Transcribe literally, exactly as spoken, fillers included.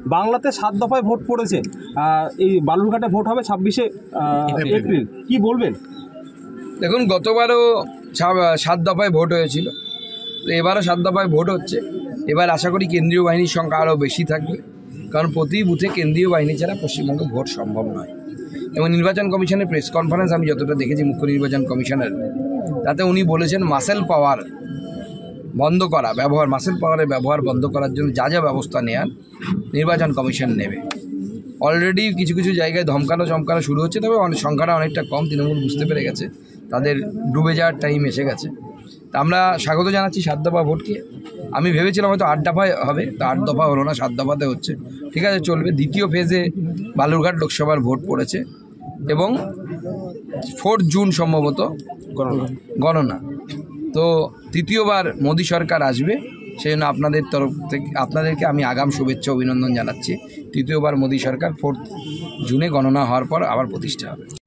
বাংলাতে সাত দফায় ভোট পড়েছে, এই বালুরঘাটে ভোট হবে ছাব্বিশে এপ্রিল, কি বলবেন? দেখুন, গতবারও সাত দফায় ভোট হয়েছিল, তো এবারও সাত দফায় ভোট হচ্ছে। এবার আশা করি কেন্দ্রীয় বাহিনীর সংখ্যা আরও বেশি থাকবে, কারণ প্রতি বুথে কেন্দ্রীয় বাহিনী ছাড়া পশ্চিমবঙ্গে ভোট সম্ভব নয়। এবং নির্বাচন কমিশনের প্রেস কনফারেন্স আমি যতটা দেখেছি মুখ্য নির্বাচন কমিশনার, তাতে উনি বলেছেন মাসেল পাওয়ার বন্ধ করা, ব্যবহার মাসেল পাওয়ারের ব্যবহার বন্ধ করার জন্য যা যা ব্যবস্থা নেওয়ার নির্বাচন কমিশন নেবে। অলরেডি কিছু কিছু জায়গায় ধমকানো চমকানো শুরু হচ্ছে, তবে অনেক সংখ্যাটা অনেকটা কম। তৃণমূল বুঝতে পেরে গেছে তাদের ডুবে যাওয়ার টাইম এসে গেছে। তা আমরা স্বাগত জানাচ্ছি সাত দফা ভোটকে। আমি ভেবেছিলাম হয়তো আট দফায় হবে, তো আট দফা হলো না, সাত দফাতে হচ্ছে। ঠিক আছে, চলবে। দ্বিতীয় ফেজে বালুরঘাট লোকসভার ভোট পড়েছে এবং ফোর্থ জুন সম্ভবত গণনা গণনা তো তৃতীয়বার মোদী সরকার আসবে, সেই জন্য আপনাদের তরফ থেকে আপনাদেরকে আমি আগাম শুভেচ্ছা অভিনন্দন জানাচ্ছি। তৃতীয়বার মোদী সরকার ফোর্থ জুনে গণনা হওয়ার পর আবার প্রতিষ্ঠা হবে।